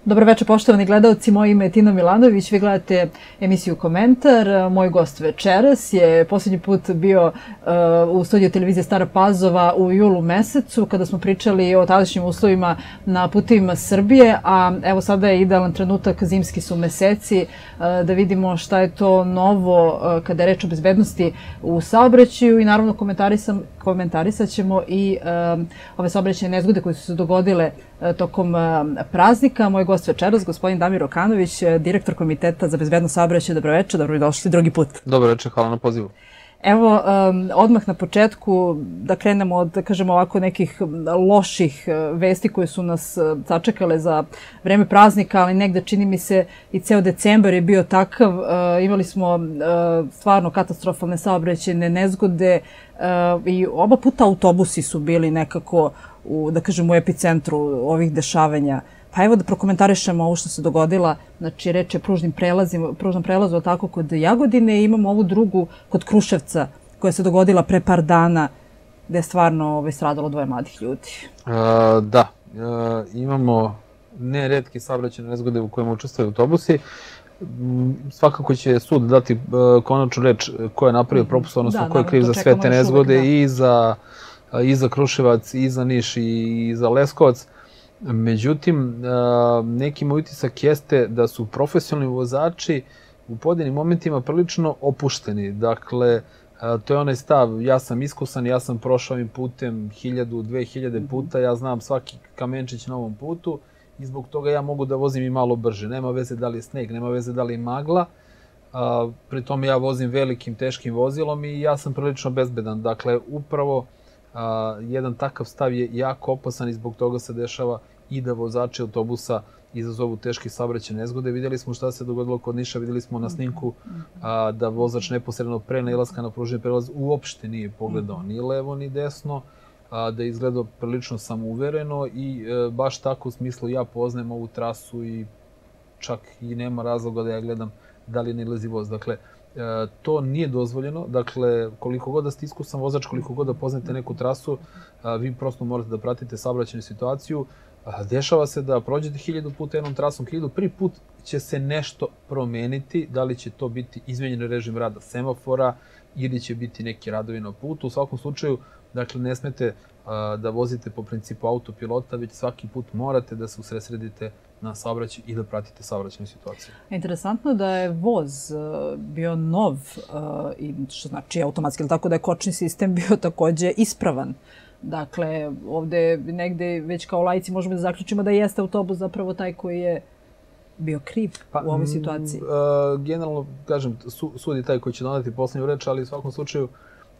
Dobro večer, poštovani gledalci, moje ime je Tina Milanović, vi gledate emisiju Komentar. Moj gost večeras je posljednji put bio u studiju televizije Stara Pazova u julu mesecu, kada smo pričali o tadašnjim uslovima na putevima Srbije, a evo sada je idealan trenutak, zimski su meseci, da vidimo šta je to novo kada je reč o bezbednosti u saobraćaju i naravno komentarisat ćemo i ove saobraćajne nezgode koje su se dogodile tokom praznika. Moj gost večeras, gospodin Damir Okanović, direktor Komiteta za bezbednost saobraćaja. Dobro večer, dobrodošli drugi put. Dobro večer, hvala na pozivu. Evo, odmah na početku da krenemo od, da kažemo ovako, nekih loših vesti koje su nas sačekale za vreme praznika, ali negde čini mi se i ceo decembar je bio takav. Imali smo stvarno katastrofalne saobraćajne nezgode i oba puta autobusi su bili nekako da kažem, u epicentru ovih dešavanja. Pa evo da prokomentarišemo ovo što se dogodila. Znači, reč je pružnom prelazu tako kod Jagodine i imamo ovu drugu kod Kruševca koja se dogodila pre par dana gde je stvarno stradalo 2 mladih ljudi. Da, imamo neretke saobraćajne nezgode u kojima učestvuju autobusi. Svakako će sud dati konačnu reč ko je napravio propust, odnosno ko je kriv za sve te nezgode i za Kruševac, i za Niš, i za Leskovac. Međutim, neki moj utisak jeste da su profesionalni vozači u pojedinim momentima prilično opušteni. Dakle, to je onaj stav, ja sam iskusan, ja sam prošao ovim putem 1000-2000 puta, ja znam svaki kamenčić na ovom putu i zbog toga ja mogu da vozim i malo brže. Nema veze da li je sneg, nema veze da li je magla. Pri tome ja vozim velikim, teškim vozilom i ja sam prilično bezbedan. Dakle, upravo jedan takav stav je jako opasan i zbog toga se dešava i da vozači autobusa izazovu teške saobraćajne nezgode. Vidjeli smo šta se dogodilo kod Niša, vidjeli smo na snimku da vozač neposredno pre nailaska na pružni prelaz uopšte nije pogledao ni levo ni desno, da je izgledao prilično samouvereno i baš tako u smislu ja poznajem ovu trasu i čak i nema razloga da ja gledam da li nailazi voz. Dakle, to nije dozvoljeno. Dakle, koliko god da ste iskusan vozač, koliko god da poznate neku trasu, vi prosto morate da pratite saobraćajnu situaciju. Dešava se da prođete 1000 puta jednom trasom, 1000 prvi put će se nešto promeniti, da li će to biti izmenjen režim rada semafora ili će biti neki radovi na putu. U svakom slučaju, dakle, ne smete da vozite po principu autopilota, već svaki put morate da se usredsredite na saobraćaj i da pratite saobraćajnu situaciju. Interesantno da je voz bio nov, što znači automatski, tako da je kočni sistem bio takođe ispravan. Dakle, ovde negde već kao laici možemo da zaključimo da jeste autobus zapravo taj koji je bio kriv u ovoj situaciji. Generalno, kažem, sud je taj koji će doneti poslednju reč, ali u svakom slučaju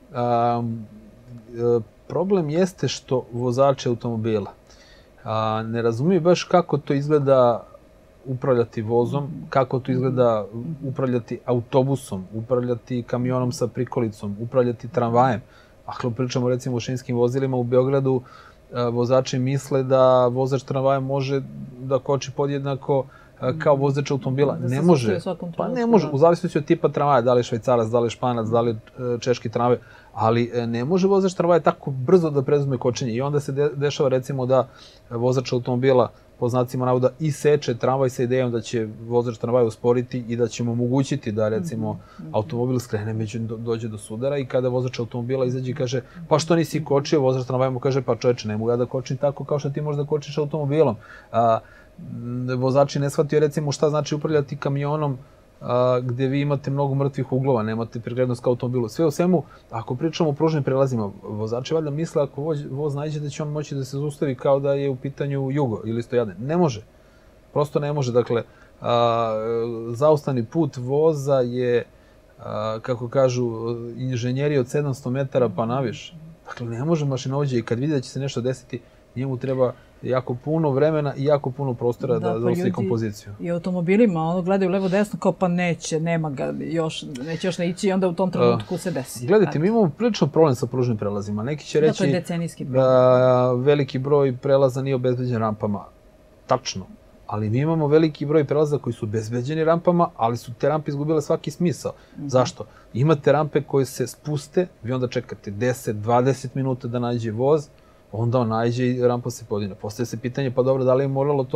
problem jeste što vozači automobila ne razumiju baš kako to izgleda upravljati vozom, kako to izgleda upravljati autobusom, upravljati kamionom sa prikolicom, upravljati tramvajem. Ako pričamo recimo o šinskim vozilima u Beogradu, vozači misle da vozač tramvaja može da koči podjednako kao vozač automobila. Ne može. Pa ne može, u zavisnosti od tipa tramvaja, da li je švajcarac, da li je španac, da li je češki tramvaj, ali ne može vozač tramvaja tako brzo da preuzme kočenje. I onda se dešava recimo da vozač automobila po znacima navoda iseče tramvaj sa idejom da će vozač tramvaja usporiti i da će mu omogućiti da recimo automobil skrene, međutim dođe do sudara i kada vozač automobila izađe i kaže pa što nisi kočio, vozač tramvaja mu kaže pa čoveče, ne mogu ja da kočim tako kao što ti možeš da kočiš automobilom. Vozači ne shvatio recimo šta znači upravljati kamionom gde vi imate mnogo mrtvih uglova, nemate preglednost kao automobilu. Sve u svemu, ako pričamo o pružnim prelazima, vozači valjda misle ako voz nađe da će on moći da se zaustavi kao da je u pitanju Jugo ili Stojadin. Ne može. Prosto ne može. Dakle, zaustavni put voza je, kako kažu inženjeri, od 700 metara pa naviše. Dakle, ne može mašinovođa i kad vidi da će se nešto desiti, njemu treba jako puno vremena i jako puno prostora da zaustavi kompoziciju. I automobilima gledaju levo desno kao pa neće, nema ga još, neće još ne ići i onda u tom trenutku se desi. Gledajte, mi imamo prilično problem sa pružnim prelazima. Neki će reći da veliki broj prelaza nije obezbeđen rampama. Tačno. Ali mi imamo veliki broj prelaza koji su obezbeđeni rampama, ali su te rampe izgubile svaki smisao. Zašto? Imate rampe koje se spuste, vi onda čekate 10-20 minuta da nađe voz, onda on nađe i rampa se podigne. Postaje se pitanje, pa dobro, da li je moralo to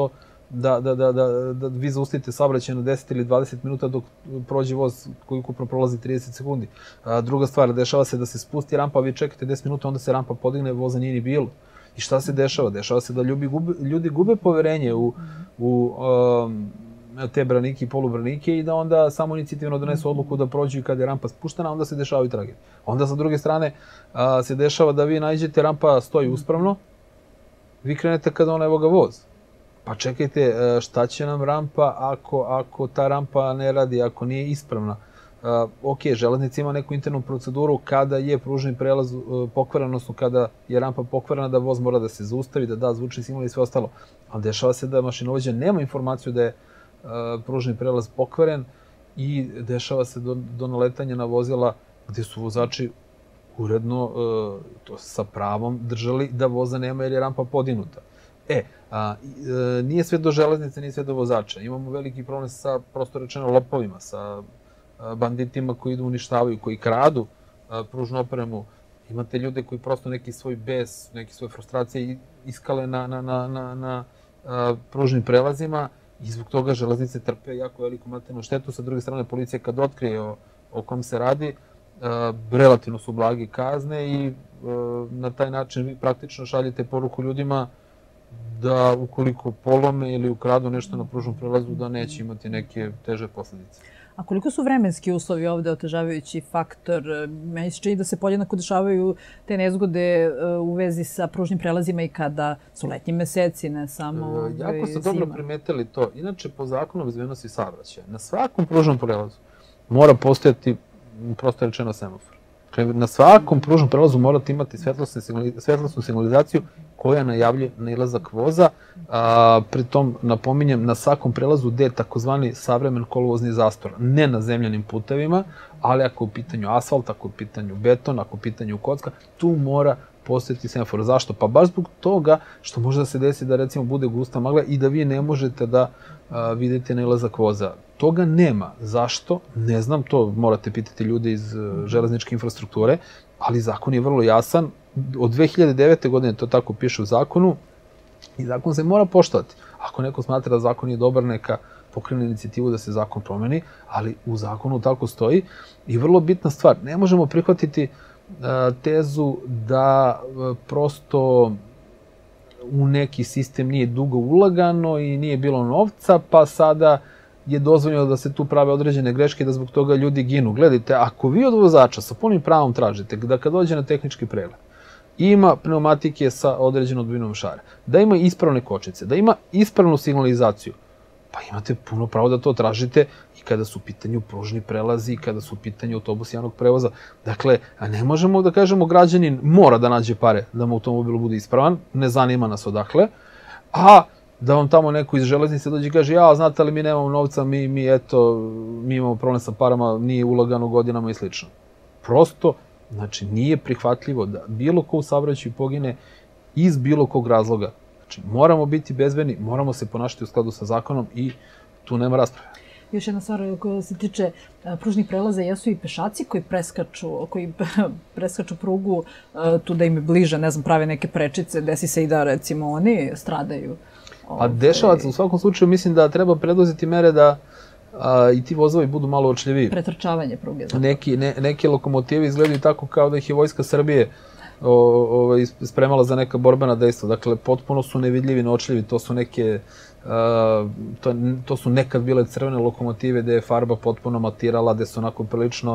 da vi zaustavite saobraćaj na 10 ili 20 minuta dok prođe voz koji ukupno prolazi 30 sekundi. Druga stvar, dešava se da se spusti rampa, vi čekate 10 minuta, onda se rampa podigne, voza nije ni bilo. I šta se dešava? Dešava se da ljudi gube poverenje u te branike i polubranike i da onda samo inicijativno donesu odluku da prođu i kada je rampa spuštena, onda se dešavaju tragedije. Onda sa druge strane se dešava da vi nađete, rampa stoji uspravno, vi krenete kada evo ga voz. Pa čekajte, šta će nam rampa ako ta rampa ne radi, ako nije ispravna? Ok, železnica ima neku internu proceduru kada je pružni prelaz pokvaren, odnosno kada je rampa pokvarena, da voz mora da se zaustavi, da da zvučni signal i sve ostalo. Ali dešava se da mašinovođa nema informaciju da je pružni prelaz pokvaren i dešava se do naletanja na vozila gde su vozači uredno, to sa pravom, držali da voza nema jer je rampa podignuta. Nije sve do železnice, nije sve do vozača. Imamo veliki problem sa, prosto rečeno, lopovima, sa banditima koji idu uništavaju, koji kradu pružnu opremu. Imate ljude koji prosto neki svoj bes, neki svoje frustracije iskale na pružnim prelazima i zbog toga železnice trpe jako veliku materijalnu štetu. Sa druge strane, policija kad otkrije o kom se radi, relativno su blage kazne i na taj način vi praktično šaljete poruku ljudima da ukoliko polome ili ukradu nešto na pružnom prelazu, da neće imati neke teže posledice. A koliko su vremenski uslovi ovde otežavajući faktor? Meni se čini da se podjednako dešavaju te nezgode u vezi sa pružnim prelazima i kada su letnji meseci, ne samo zima. Jako ste dobro primetili to. Inače, po zakonu o bezbednosti saobraćaja, na svakom pružnom prelazu mora postojati, prosto rečeno, semafor. Na svakom pružnom prelazu morate imati svetlosnu signalizaciju koja najavljuje nailazak voza. Pritom, napominjem, na svakom prelazu gde je takozvani savremen kolovozni zastor. Ne na zemljanim putevima, ali ako je u pitanju asfalt, ako je u pitanju beton, ako je u pitanju kocka, tu mora postojati semafor. Zašto? Pa baš zbog toga što može da se desi da recimo bude gusta magla i da vi ne možete da vidite nailazak voza. Toga nema. Zašto? Ne znam, to morate pitati ljude iz železničke infrastrukture, ali zakon je vrlo jasan. Od 2009. godine to tako piše u zakonu i zakon se mora poštovati. Ako neko smatra da zakon je dobar, neka pokrene inicijativu da se zakon promeni, ali u zakonu tako stoji. I vrlo bitna stvar, ne možemo prihvatiti tezu da prosto u neki sistem nije dugo ulagano i nije bilo novca, pa sada je dozvoljeno da se tu prave određene greške i da zbog toga ljudi ginu. Gledajte, ako vi od vozača sa punim pravom tražite da kad dođe na tehnički pregled ima pneumatike sa određenom dubinom šara, da ima ispravne kočnice, da ima ispravnu signalizaciju, pa imate puno pravo da to tražite i kada su u pitanju pružni prelazi, i kada su u pitanju autobusi javnog prevoza. Dakle, ne možemo da kažemo građanin mora da nađe pare da mu automobil bude ispravan, ne zanima nas odakle, a da vam tamo neko iz železnice dođe i kaže, ja, znate li, mi nemamo novca, mi imamo problem sa parama, nije ulagano godinama i slično. Prosto, znači, nije prihvatljivo da bilo ko u saobraćaju pogine iz bilo kog razloga. Znači, moramo biti bezbedni, moramo se ponašati u skladu sa zakonom i tu nema rasprave. Još jedna stvar koja se tiče pružnih prelaza, jesu i pešaci koji preskaču prugu tu da im je bliže, ne znam, prave neke prečice, desi se i da, recimo, oni stradaju. A dešava se, u svakom slučaju, mislim da treba preduzeti mere da i ti vozovi budu malo očljiviji. Pretrčavanje pruge. Neke lokomotive izgledaju tako kao da ih je Vojska Srbije spremala za neka borbena dejstva. Dakle, potpuno su nevidljivi, neočljivi. To su neke, to su nekad bile crvene lokomotive gde je farba potpuno matirala, gde su onako prilično,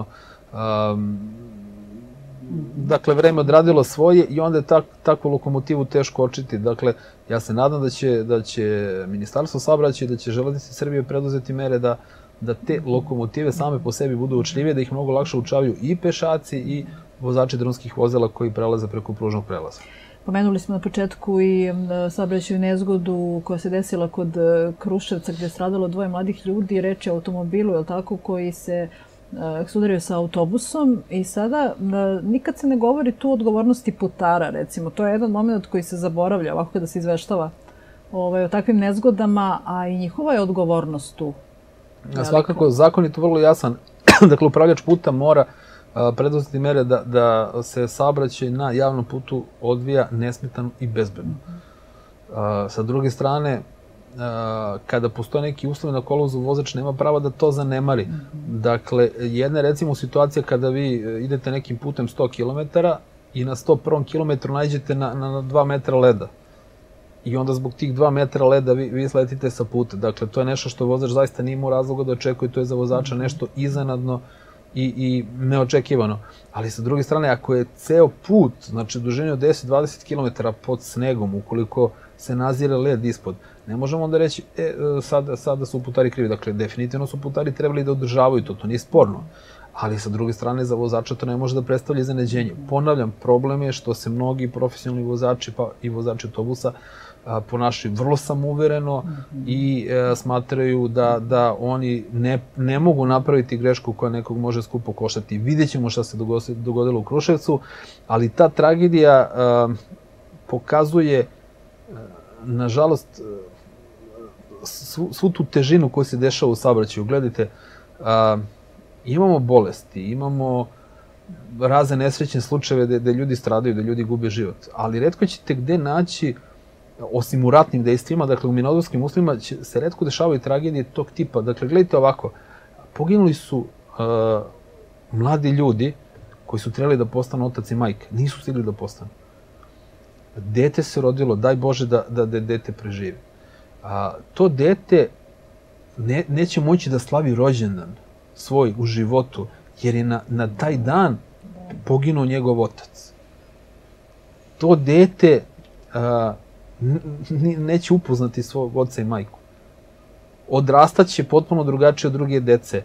dakle, vreme odradilo svoje i onda je takvu lokomotivu teško očiti. Dakle, ja se nadam da će Ministarstvo saobraćaja i da će Železnice Srbije preduzeti mere da te lokomotive same po sebi budu očljivije, da ih mnogo lakše učavaju i pešaci i vozači drumskih vozila koji prelaze preko pružnog prelaza. Pomenuli smo na početku i saobraćajnu nezgodu koja se desila kod Kruševca gde je stradalo 2 mladih ljudi, reč je o automobilu, je li tako, koji se sudario sa autobusom i sada nikad se ne govori tu o odgovornosti putara, recimo. To je jedan moment koji se zaboravlja ovako kada se izveštava o takvim nezgodama, a i njihova je odgovornost tu. Svakako, zakon je tu vrlo jasan. Dakle, upravljač puta mora preduzeti mere da se saobraćaj na javnom putu odvija nesmetano i bezbedno. Sa druge strane, kada postoje neki uslovi na kolovozu, vozač nema prava da to zanemari. Dakle, jedna je recimo situacija kada vi idete nekim putem 100 km i na 101. kilometru nađete na 2 metra leda. I onda zbog tih 2 metra leda vi sletite sa puta. Dakle, to je nešto što vozač zaista nije imao razloga da očekuje, to je za vozača nešto iznenadno i neočekivano. Ali sa druge strane, ako je ceo put, znači dužine od 10-20 km pod snegom, ukoliko se nazire led ispod, ne možemo onda reći, sada su putari krivi. Dakle, definitivno su putari trebali da održavaju to nije sporno. Ali sa druge strane, za vozača to ne može da predstavlja iznenađenje. Ponavljam, problem je što se mnogi profesionalni vozači, pa i vozači autobusa, ponašaju vrlo samouvereno i smatraju da oni ne mogu napraviti grešku koja nekog može skupo koštati. Vidjet ćemo šta se dogodilo u Kruševcu, ali ta tragedija pokazuje, nažalost, svu tu težinu koja se dešava u saobraćaju. Gledajte, imamo bolesti, imamo razne nesrećne slučajeve gde ljudi stradaju, gde ljudi gube život, ali retko ćete gde naći, osim u ratnim dejstvima, dakle u mirnodopskim uslovima, se retko dešavaju tragedije tog tipa. Dakle, gledajte ovako, poginuli su mladi ljudi koji su trebali da postanu otac i majka, nisu stigli da postanu. Dete se rodilo, daj Bože da dete preživi. To dete neće moći da slavi rođendan svoj u životu, jer je na taj dan poginuo njegov otac. To dete neće upoznati svog oca i majku. Odrastaće potpuno drugačije od druge dece.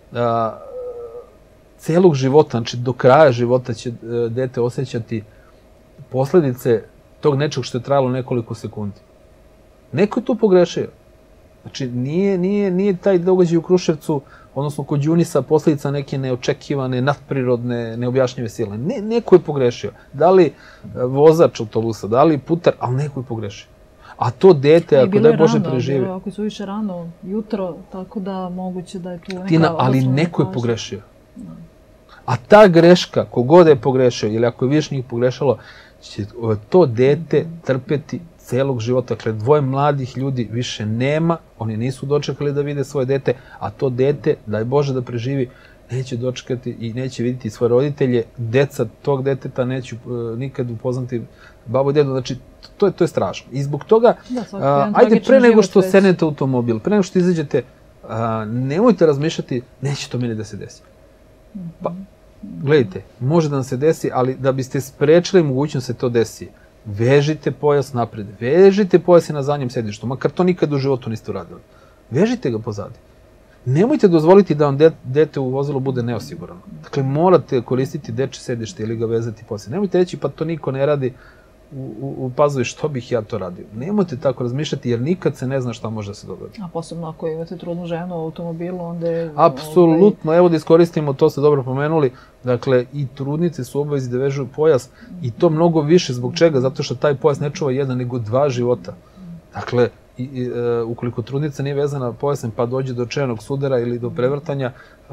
Celog života, znači do kraja života će dete osjećati posledice tog nečeg što je trajalo nekoliko sekundi. Neko je tu pogrešio. Znači, nije taj događaj u Kruševcu, odnosno kod Đunisa, posledica neke neočekivane, nadprirodne, neobjašnjive sile. Neko je pogrešio. Da li vozač autobusa, da li putar, ali neko je pogrešio. A to dete, ako daj Bože preživi... Bilo je ako su više rano, jutro, tako da moguće da je tu neka... Ali neko je pogrešio. A ta greška, kogod je pogrešio, ili ako je više njih pogrešalo, će to dete trpeti celog života. Dakle, dvoje mladih ljudi više nema, oni nisu dočekali da vide svoje dete, a to dete, daj Bože da preživi, neće dočekati i neće vidjeti svoje roditelje. Deca tog deteta neće nikad upoznati babu i dedu. Znači, to je strašno. I zbog toga, ajde, pre nego što sednete u automobil, pre nego što izađete, nemojte razmišljati, neće to meni da se desi. Pa, gledajte, može da nam se desi, ali da biste sprečili mogućnost da se to desi, vežite pojas napred, vežite pojas i na zadnjem sedištu, makar to nikad u životu niste uradili. Vežite ga pozadi. Nemojte dozvoliti da vam dete u vozilu bude neosigurano. Dakle, morate koristiti dečje sedište ili ga vezati poslije. Nemojte reći, pa to niko ne radi, u pazovi što bih ja to radio. Nemojte tako razmišljati, jer nikad se ne zna šta može da se dogodi. A posebno ako imate trudnu ženu u automobilu, onda je... Apsolutno, evo da iskoristimo, to ste dobro pomenuli, dakle, i trudnice su obavezi da vežu pojas, i to mnogo više. Zbog čega? Zato što taj pojas ne čuva jedan, nego dva života. Dakle, ukoliko trudnica nije vezana pojasem pa dođe do čevenog sudara ili do prevrtanja,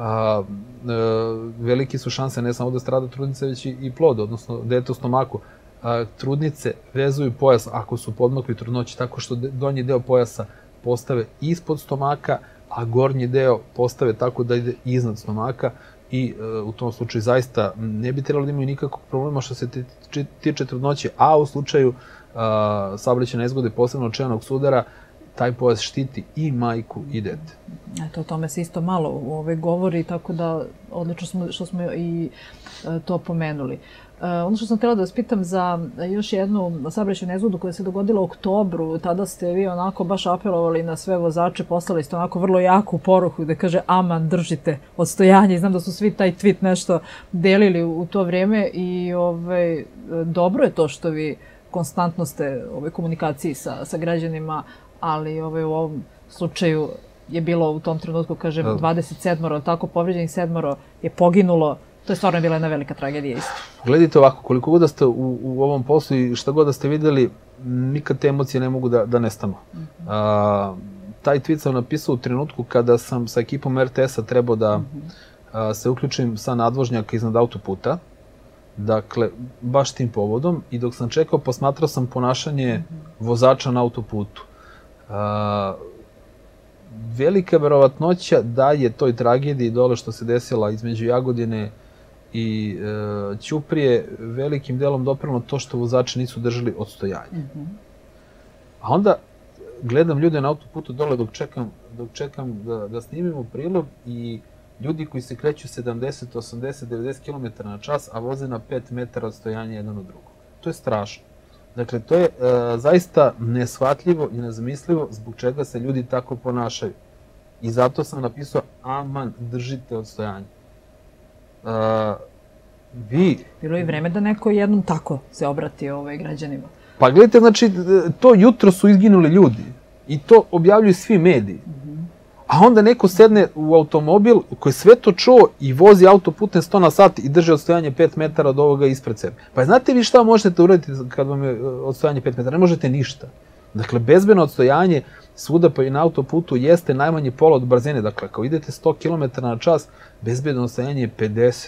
velike su šanse ne samo da strada trudnica, već i plod, odnosno dete u stomaku. Trudnice vezuju pojas ako su podmakli trudnoći tako što donji deo pojasa postave ispod stomaka, a gornji deo postave tako da ide iznad stomaka, i u tom slučaju zaista ne bi trebalo da imaju nikakvog problema što se tiče trudnoće, a u slučaju saobraćajne nezgode, posebno čevenog sudara, taj pojas štiti i majku i dete. Eto, o tome se isto malo govori, tako da odlično što smo i to pomenuli. Ono što sam htjela da vas pitam za još jednu saobraćajnu nezgodu koja se dogodila u oktobru, tada ste vi onako baš apelovali na sve vozače, poslali ste onako vrlo jaku poruku da kaže aman, držite odstojanje. Znam da su svi taj tweet nešto delili u to vrijeme i dobro je to što vi konstantno ste u komunikaciji sa građanima, ali u ovom slučaju je bilo u tom trenutku, kažem, 27, tako povređenih, 7 je poginulo. To je stvarno bila jedna velika tragedija isto. Gledajte ovako, koliko god da ste u ovom poslu i šta god da ste vidjeli, nikad te emocije ne mogu da nestanu. Taj tweet sam napisao u trenutku kada sam sa ekipom RTS-a trebao da se uključim sa nadvožnjaka iznad autoputa. Dakle, baš tim povodom, i dok sam čekao, posmatrao sam ponašanje vozača na autoputu. Velika verovatnoća da je toj tragediji dole što se desila između Jagodine i Ćuprije velikim delom doprinelo to što vozači nisu držali odstojanje. A onda gledam ljude na autoputu dole dok čekam da snimimo prilog i ljudi koji se kreću 70, 80, 90 km na čas, a voze na 5 metara odstojanja jedan od drugog. To je strašno. Dakle, to je zaista neshvatljivo i nezamislivo zbog čega se ljudi tako ponašaju. I zato sam napisao, aman, držite odstojanje. Bilo je vreme da neko jednom tako se obrati građanima. Pa gledajte, znači, to jutro su izginuli ljudi. I to objavljuju svi mediji. A onda neko sedne u automobil koji sve to čuo i vozi autoputem 100 na sat i drži odstojanje 5 metara od ovoga ispred sebe. Pa znate vi šta možete uraditi kad vam je odstojanje 5 metara? Ne možete ništa. Dakle, bezbedno odstojanje svuda pa i na autoputu jeste najmanje pola od brzine. Dakle, ako idete 100 km na čas, bezbedno odstojanje je 50.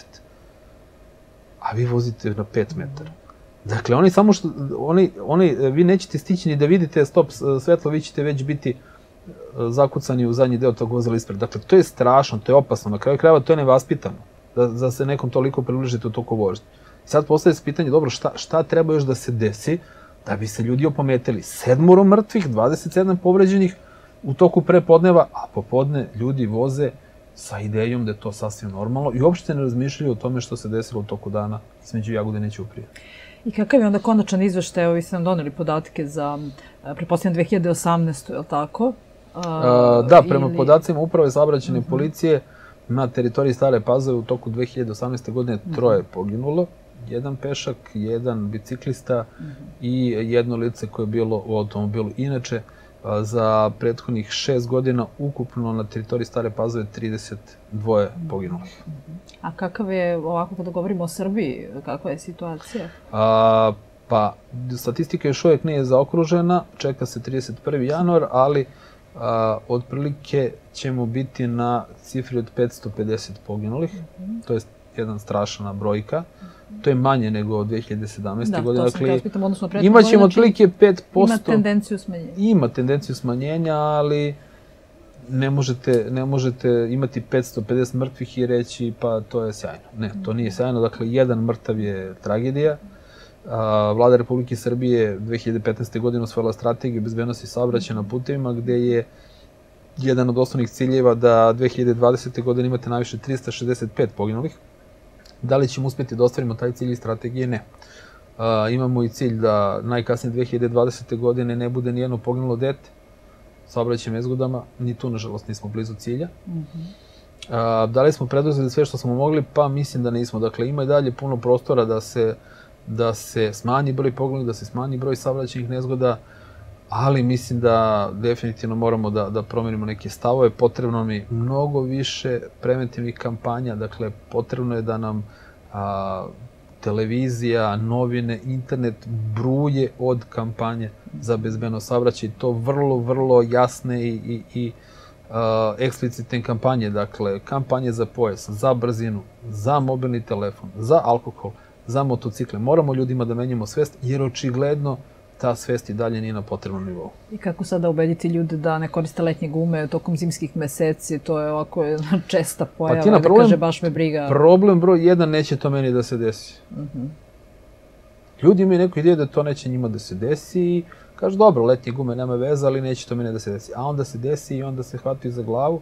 A vi vozite na 5 metara. Dakle, vi nećete stići ni da vidite stop svetlo, vi ćete već biti zakucani u zadnji deo tog vozila ispred. Dakle, to je strašno, to je opasno. Na kraju krajeva to je nevaspitano, da se nekom toliko približite u toku vožnje. Sad postavlja se pitanje, dobro, šta treba još da se desi da bi se ljudi opametili? 7 mrtvih, 27 povređenih u toku prepodneva, a popodne ljudi voze sa idejom da je to sasvim normalno i uopšte ne razmišljaju o tome što se desilo u toku dana između Jagodine i Ćuprije. I kakav je onda konačan izveštaj? Evo, vi ste nam doneli podatke za, pretpostavljam, 2018. je li tako? Da, prema podacima Uprave saobraćajne policije na teritoriji Stare Pazove u toku 2018. godine 3 poginulo, 1 pešak, 1 biciklista i 1 lice koje je bilo u automobilu. Inače, za prethodnih 6 godina ukupno na teritoriji Stare Pazove 32 poginulih. A kakav je, ovako kada govorimo o Srbiji, kakva je situacija? Pa, statistika još uvijek nije zaokružena, čeka se 31. januar, ali otprilike ćemo biti na cifri od 550 poginulih. To je jedna strašna brojka. To je manje nego od 2017. godine. Da, to sam pitam, odnosno prethodno. Imaćemo otprilike 5%. Ima tendenciju smanjenja. Ima tendenciju smanjenja, ali ne možete imati 550 mrtvih i reći pa to je sjajno. Ne, to nije sjajno. Dakle, 1 mrtav je tragedija. Vlada Republike Srbije 2015. godine usvojila strategiju bezbednosti saobraćaja na putevima, gde je jedan od osnovnih ciljeva da 2020. godine imate najviše 365 poginulih. Da li ćemo uspjeti da ostvarimo taj cilj i strategije? Ne. Imamo i cilj da najkasnije 2020. godine ne bude nijedno poginulo dete saobraćajnim nezgodama, ni tu nažalost nismo blizu cilja. Da li smo preduzeli sve što smo mogli? Pa mislim da nismo. Dakle, ima i dalje puno prostora da se smanji broj poginulih, da se smanji broj saobraćajnih nezgoda, ali mislim da definitivno moramo da promenimo neke stavove. Potrebno mi mnogo više preventivnih kampanja, dakle potrebno je da nam televizija, novine, internet bruje od kampanje za bezbedno saobraćaj. To vrlo jasne i eksplicitne kampanje, dakle kampanje za pojas, za brzinu, za mobilni telefon, za alkohol, za motocikle. Moramo ljudima da menjamo svest, jer očigledno ta svest i dalje nije na potrebnom nivou. I kako sada ubediti ljude da ne koriste letnje gume tokom zimskih meseci? To je ovako česta pojava, da kaže baš me briga. Problem broj 1, neće to meni da se desi. Ljudi imaju neku ideju da to neće njima da se desi i kažu dobro, letnje gume nema veze, ali neće to meni da se desi. A onda se desi i onda se hvataju za glavu.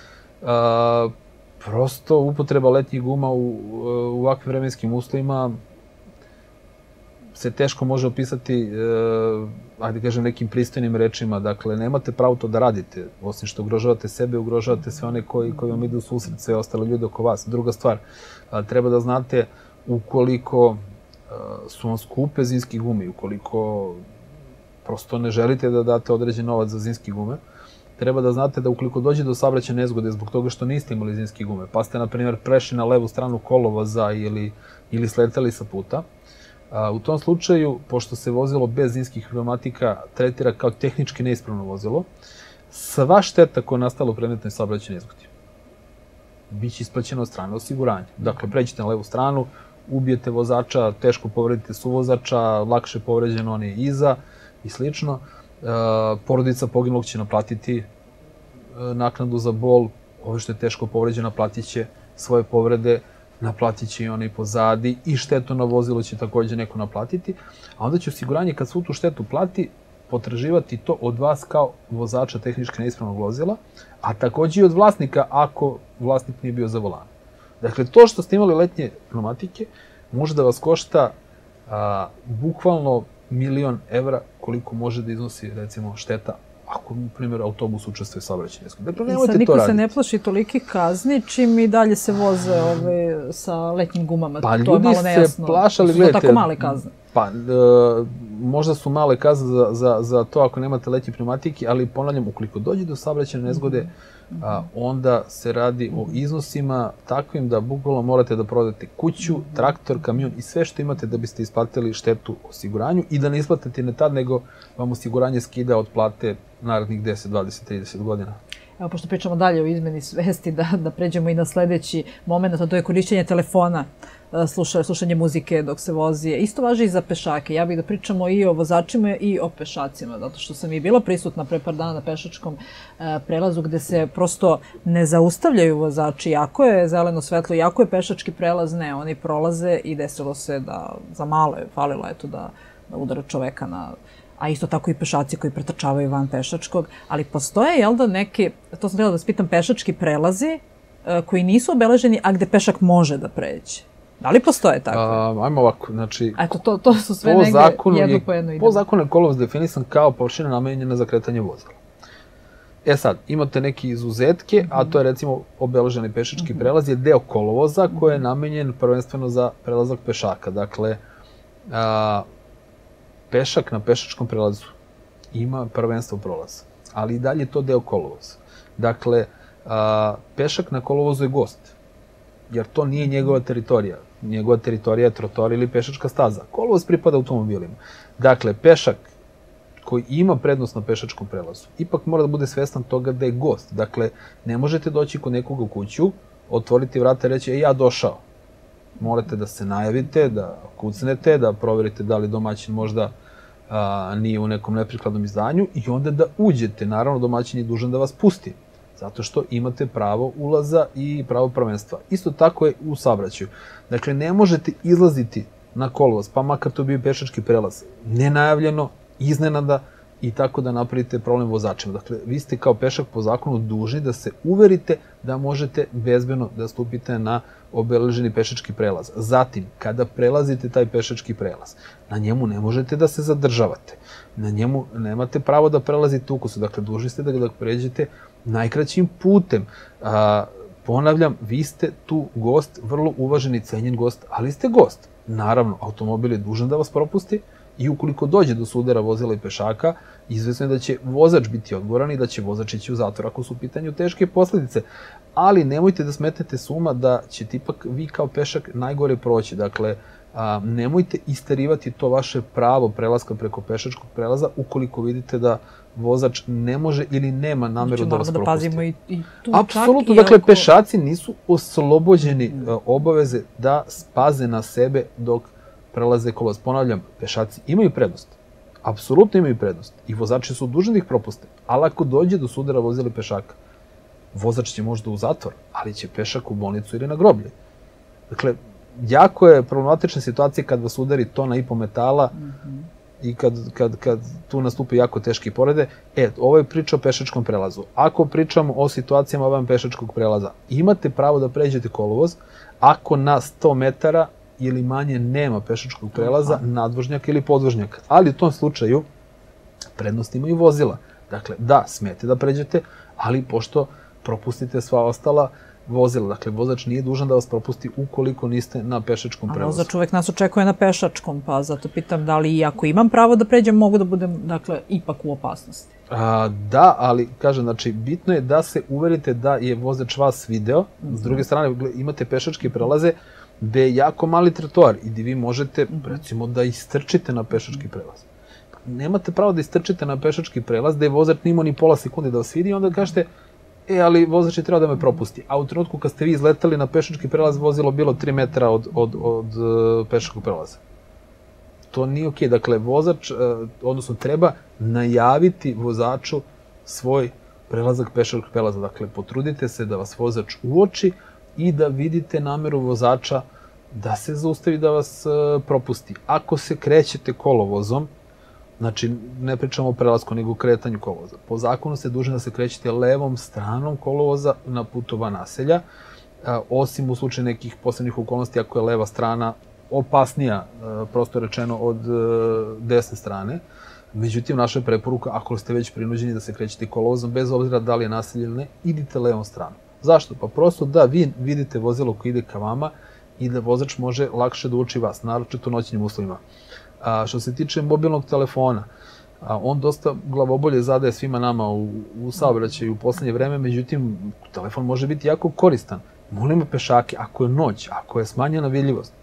Prosto upotreba letnjih guma u ovakvim vremenskim uslovima se teško može opisati, ajde kažem, nekim pristojnim rečima. Dakle, nemate pravo to da radite, osim što ugrožavate sebe, ugrožavate sve one koji vam idu u susret, sve ostale ljude oko vas. Druga stvar, treba da znate ukoliko su vam skupe zimske gume, ukoliko prosto ne želite da date određen novac za zimske gume, treba da znate da ukoliko dođe do saobraćajne nezgode zbog toga što niste imali zimske gume, pa ste, na primjer, prešli na levu stranu kolovoza ili sleteli sa puta, u tom slučaju, pošto se vozilo bez zimskih pneumatika tretira kao tehnički neispravno vozilo, sva šteta koja je nastala u predmetnoj saobraćajnoj nezgodi biće isplaćena od strane osiguranja. Dakle, pređete na levu stranu, ubijete vozača, teško povredite suvozača, lakše povređen on je iza i slično. porodica poginulog će naplatiti naknadu za bol, ovo što je teško povređeno naplatit će svoje povrede, naplatit će i onaj pozadi i štetu na vozilu će takođe neko naplatiti, a onda će osiguranje kad svu tu štetu plati potraživati to od vas kao vozača tehnički neispravnog vozila, a takođe i od vlasnika ako vlasnik nije bio za volan. Dakle, to što ste imali letnje pneumatike može da vas košta bukvalno 1.000.000 evra koliko može da iznosi, recimo, šteta ako, na primjer, autobus učestvuje u saobraćajnoj nesreći. Dakle, nemojte to raditi. Niko se ne plaši tolikih kazni, čim i dalje se voze sa letnjim gumama. Pa ljudi se plašali, gledajte. Su to tako male kazne? Pa, možda su male kazne za to ako nemate letnje pneumatike, ali ponavljam, ukoliko dođe do saobraćajne nezgode, onda se radi o iznosima takvim da bukvalno morate da prodate kuću, traktor, kamion i sve što imate da biste isplatili štetu osiguranju i da ne isplatite ne tad, nego vam osiguranje skida od plate narednih 10, 20, 30 godina. Evo, pošto pričamo dalje o izmeni svesti, da pređemo i na sledeći moment, a to je korišćenje telefona, slušanje muzike dok se vozi. Isto važi i za pešake. Ja bih da pričamo i o vozačima i o pešacima, zato što sam i bila prisutna pre par dana na pešačkom prelazu gde se prosto ne zaustavljaju vozači. Jako je zeleno svetlo, jako je pešački prelaz, ne, oni prolaze i desilo se da za malo je falilo da udara čoveka a isto tako i pešaci koji pretrčavaju van pešačkog, ali postoje, jel da, neki, to sam htjela da vas pitam, pešački prelazi koji nisu obeleženi, a gde pešak može da pređe. Da li postoje takve? Ajmo ovako, znači... Eto, to su sve negde jedno po jedno idemo. Po zakonu je kolovoz definisan kao površina namenjena za kretanje vozila. E sad, imate neke izuzetke, a to je recimo obeleženi pešački prelaz je deo kolovoza koji je namenjen prvenstveno za prelazak pešaka. Dakle, pešak na pešačkom prelazu ima prvenstvo prolaza, ali i dalje je to deo kolovoza. Dakle, pešak na kolovozu je gost, jer to nije njegova teritorija. Njegova teritorija je trotoar ili pešačka staza. Kolovoz pripada automobilima. Dakle, pešak koji ima prednost na pešačkom prelazu, ipak mora da bude svestan toga da je gost. Dakle, ne možete doći kod nekoga u kuću, otvoriti vrata i reći, ja došao. Morate da se najavite, da kucnete, da proverite da li domaćin možda nije u nekom neprikladnom izdanju i onda da uđete. Naravno, domaćin je dužan da vas pusti, zato što imate pravo ulaza i pravo prvenstva. Isto tako je u saobraćaju. Dakle, ne možete izlaziti na kolovoz, pa makar to bio pešački prelaz, nenajavljeno, iznenada i tako da napravite problem vozačima. Dakle, vi ste kao pešak po zakonu dužni da se uverite da možete bezbedno da stupite na obeleženi pešački prelaz. Zatim, kada prelazite taj pešački prelaz, na njemu ne možete da se zadržavate. Na njemu nemate pravo da prelazite ukosu. Dakle, dužni ste da pređete najkraćim putem. Ponavljam, vi ste tu gost, vrlo uvaženi, cenjen gost, ali ste gost. Naravno, automobil je dužan da vas propusti i ukoliko dođe do sudara vozila i pešaka, izvesno je da će vozač biti odgovoran i da će vozač ići u zatvor ako su u pitanju teške posledice. Ali nemojte da smetnete s uma da ćete ipak vi kao pešak najgore proći. Dakle, nemojte isterivati to vaše pravo prelaska preko pešačkog prelaza ukoliko vidite da vozač ne može ili nema nameru da vas propusti. Moramo da pazimo i tu čak. Apsolutno, dakle, pešaci nisu oslobođeni obaveze da spaze na sebe dok prelaze kolovoz. Ponavljam, pešaci imaju prednost. Apsolutno imaju prednost. I vozači su dužni da ih propuste. Ali ako dođe do sudara vozila pešaka, vozač će možda u zatvor, ali će pešak u bolnicu ili na groblje. Dakle, jako je problematična situacija kad vas udari tona i po metala i kad tu nastupe jako teške povrede. Ovo je priča o pešačkom prelazu. Ako pričamo o situacijama van pešačkog prelaza, imate pravo da pređete kolovoz ako na 100 metara ili manje nema pešačkog prelaza, nadvožnjaka ili podvožnjaka. Ali u tom slučaju prednost imaju vozila. Dakle, da, smete da pređete, ali pošto propustite sva ostala vozila. Dakle, vozač nije dužan da vas propusti ukoliko niste na pešačkom prelazu. A vozač uvek nas očekuje na pešačkom, pa zato pitam da li i ako imam pravo da pređem, mogu da budem, dakle, ipak u opasnosti. Da, ali, kažem, znači, bitno je da se uverite da je vozač vas video. S druge strane, imate pešačke prelaze gde je jako mali trotoar i gde vi možete, recimo, da istrčite na pešački prelaz. Nemate pravo da istrčite na pešački prelaz gde je vozač nimo ni pola sekunde da vas vidi i onda kažete, ali vozač je trebao da me propusti. A u trenutku kad ste vi izletali na pešački prelaz, vozilo bilo 3 metra od pešačkog prelaza. to nije okej. Dakle, vozač, odnosno treba najaviti vozaču svoj prelazak pešačkog prelaza. Dakle, potrudite se da vas vozač uoči i da vidite nameru vozača da se zaustavi, da vas propusti. Ako se krećete kolovozom, znači ne pričamo o prelasku, nego o kretanju kolovoza. Po zakonu ste dužni da se krećete levom stranom kolovoza na putu van naselja, osim u slučaju nekih posebnih okolnosti ako je leva strana opasnija, prosto rečeno, od desne strane. Međutim, naša je preporuka, ako ste već prinuđeni da se krećete kolovozom, bez obzira da li je naselje ili ne, idite levom stranom. Zašto? Pa prosto da vi vidite vozilo koje ide ka vama i da vozač može lakše da uoči vas, naročito u noćnim uslovima. Što se tiče mobilnog telefona, on dosta glavobolje zadaje svima nama u saobraćaju u poslednje vreme, međutim, telefon može biti jako koristan. Molimo pešake, ako je noć, ako je smanjena vidljivost,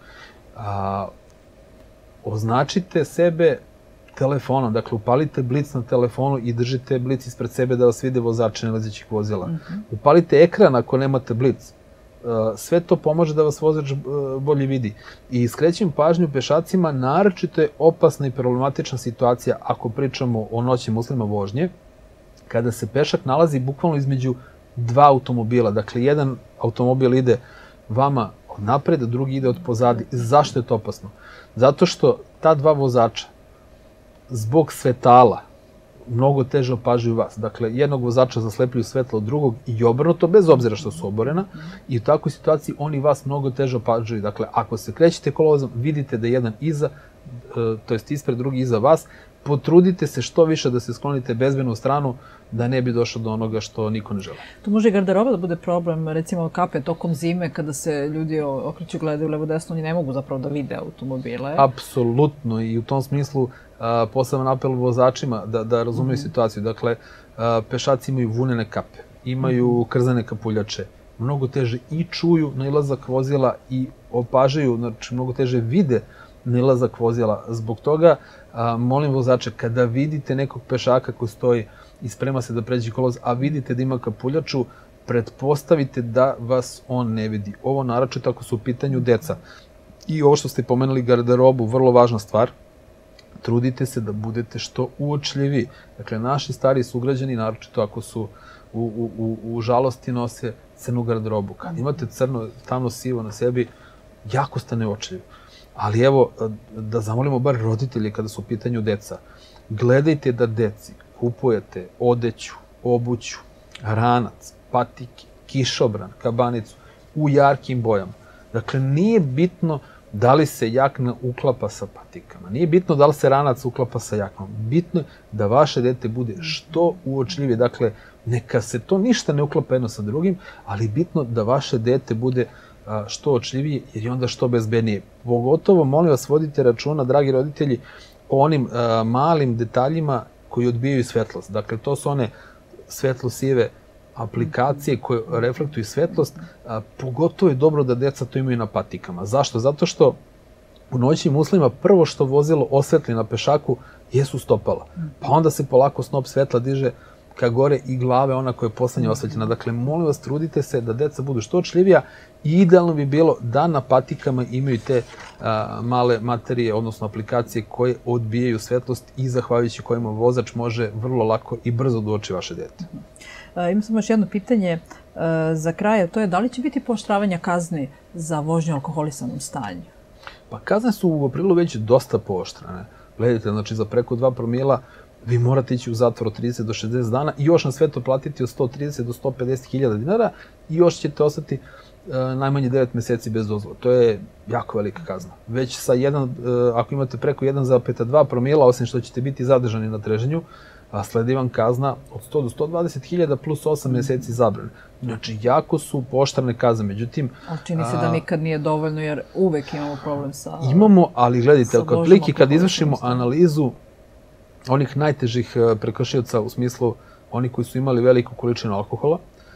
označite sebe telefonom, dakle upalite blic na telefonu i držite blic ispred sebe da vas vide vozači nailazećih vozila. Upalite ekran ako nemate blic. Sve to pomože da vas vozač bolje vidi. I skrećem pažnju pešacima, naročito je opasna i problematična situacija ako pričamo o noćnim uslovima vožnje, kada se pešak nalazi bukvalno između dva automobila. Dakle, jedan automobil ide vama od napred, drugi ide od pozadi. Zašto je to opasno? Zato što ta dva vozača zbog svetala mnogo teže opažuju vas. Dakle, jednog vozača zaslepljuju svetlo od drugog i obrnuto, bez obzira što su oborena, i u takvoj situaciji oni vas mnogo teže opažuju. Dakle, ako se krećete kolovozom, vidite da jedan iza, to jest ispred, drugi iza vas, potrudite se što više da se sklonite bezbedno u stranu, da ne bi došlo do onoga što niko ne žele. Tu može i garderoba da bude problem, recimo kape tokom zime, kada se ljudi okreću, gledaju levo-desno, oni ne mogu zapravo da vide automobile. Apsolutno, i u tom smislu poseban apel vozačima da razumeju situaciju. Dakle, pešaci imaju vunene kape, imaju krzane kapuljače, mnogo teže i čuju nailazak vozila i opažaju, znači mnogo teže vide nailazak vozila. Zbog toga molim vozače, kada vidite nekog pešaka koji stoji i sprema se da pređe kolovoz, a vidite da ima kapuljaču, pretpostavite da vas on ne vidi. Ovo naročito ako su u pitanju deca. I ovo što ste pomenuli, garderobu, vrlo važna stvar, trudite se da budete što uočljivi. Dakle, naši stariji sugrađani, naročito ako su u žalosti, nose crnu garderobu. Kad imate crno, tamno sivo na sebi, jako ste neočljivi. Ali evo, da zamolimo bar roditelje kada su u pitanju deca. Gledajte da deci kupujete odeću, obuću, ranac, patike, kišobran, kabanicu u jarkim bojama. Dakle, nije bitno da li se jakna uklapa sa patikama, nije bitno da li se ranac uklapa sa jaknom. Bitno je da vaše dete bude što uočljivije. Dakle, neka se to ništa ne uklapa jedno sa drugim, ali bitno da vaše dete bude što očljivije, jer je onda što bezbednije. Pogotovo, molim vas, vodite računa, dragi roditelji, o onim malim detaljima koji odbijaju svetlost. Dakle, to su one svetlo-sive aplikacije koje reflektuju svetlost. Pogotovo je dobro da deca to imaju na patikama. Zašto? Zato što u noćnim uslovima prvo što vozilo osvetli na pešaku jesu stopala. Pa onda se polako snop svetla diže ka gore i glave ona koja je poslednja osvetljena. Dakle, molim vas, trudite se da deca budu što očljivija i idealno bi bilo da na patikama imaju te male materije, odnosno aplikacije koje odbijaju svetlost i zahvaljujući kojima vozač može vrlo lako i brzo da uoči vaše dete. Imam samo još jedno pitanje za kraj, to je da li će biti pooštravanja kazni za vožnju u alkoholisanom stanju? Pa kazne su u aprilu već dosta pooštrane. Gledajte, znači za preko 2 promila vi morate ići u zatvor od 30 do 60 dana i još na sve to platiti od 130 do 150 hiljada dinara i još ćete ostati najmanje 9 meseci bez dozvola. To je jako velika kazna. Već sa ako imate preko 1,2 promila, osim što ćete biti zadržani na treženju, sledi vam kazna od 100 do 120 hiljada plus 8 meseci zabrane. Znači, jako su pooštrane kazne, međutim... Čini se da nikad nije dovoljno, jer uvek imamo problem sa... Imamo, ali gledajte, otprilike kad izvršimo analizu onih najtežih prekršioca, u smislu oni koji su imali veliku količinu alkohola,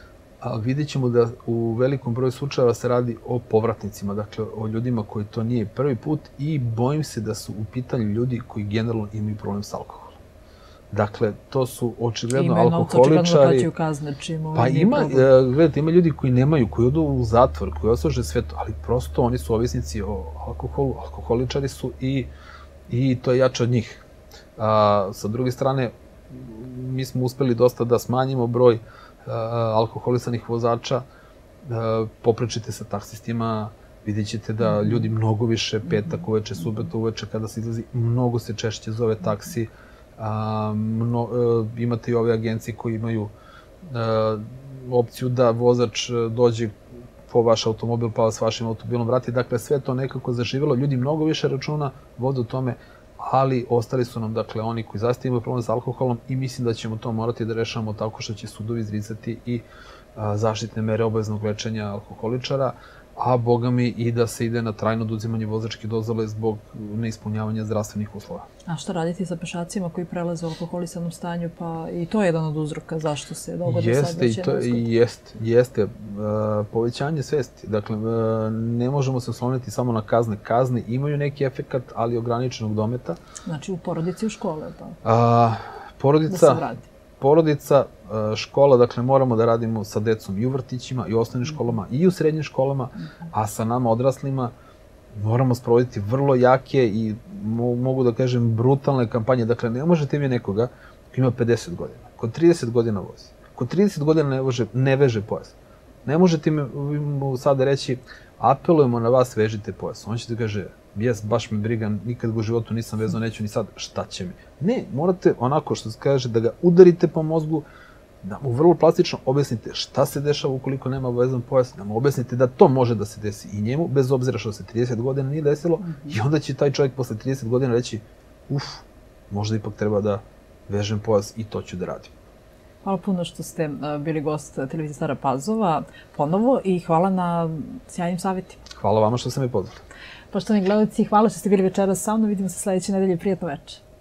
vidjet ćemo da u velikom broju slučajeva se radi o povratnicima, dakle o ljudima koji to nije prvi put i bojim se da su u pitanju ljudi koji generalno imaju problem sa alkoholom. Dakle, to su očigledno alkoholičari. Pa gledajte, ima ljudi koji nemaju, koji odu u zatvor, koji oslože sve to, ali prosto oni su ovisnici o alkoholu, alkoholičari su i i to je jače od njih. Sa druge strane, mi smo uspeli dosta da smanjimo broj alkoholisanih vozača. Popričite sa taksistima, vidjet ćete da ljudi mnogo više petak uveče, subota uveče kada se izlazi, mnogo se češće zove taksi. Imate i ove agencije koji imaju opciju da vozač dođe po vaš automobil pa vas vašim automobilom vrati. Dakle, sve to nekako zaživjelo. Ljudi mnogo više računa vode o tome, ali ostali su nam, dakle, oni koji zaista imaju problem sa alkoholom i mislim da ćemo to morati da rešavamo tako što će sudovi izricati i zaštitne mere obaveznog lečenja alkoholičara, a boga mi i da se ide na trajno oduzimanje vozačke dozvole zbog neispunjavanja zdravstvenih uslova. A šta raditi sa pešacima koji prelaze u alkoholisanom stanju, pa i to je jedan od uzroka zašto se dogode saobraćajne nezgode? Jeste. Povećanje svesti. Dakle, ne možemo se osloniti samo na kazne. Kazne imaju neki efekat, ali ograničenog dometa. Znači u porodici i u škole, pa? Porodica, škola, dakle moramo da radimo sa decom i u vrtićima, i u osnovnim školama, i u srednjim školama, a sa nama odraslima moramo sprovoditi vrlo jake i, mogu da kažem, brutalne kampanje. Dakle, ne možete mi nekoga koji ima 50 godina, ko 30 godina vozi, ko 30 godina ne veže pojas. Ne možete mu sada reći, apelujemo na vas, vežite pojas. On će da kaže, baš me briga, nikad u životu nisam vezao, neću ni sad, šta će mi? Ne, morate onako što se kaže da ga udarite po mozgu, da mu vrlo plastično objasnite šta se dešava ukoliko nema vezan pojas, da mu objasnite da to može da se desi i njemu, bez obzira što se 30 godina nije desilo, i onda će taj čovjek posle 30 godina reći, možda ipak treba da vežem pojas i to ću da radim. Hvala puno što ste bili gost televizije Stara Pazova ponovo i hvala na sjajnim savjetima. Hvala vama što ste me pozvali. Poštovani gledalci, hvala što ste bili večeras sa mnom. Vidimo se sledeće nedelje. Prijatno večer.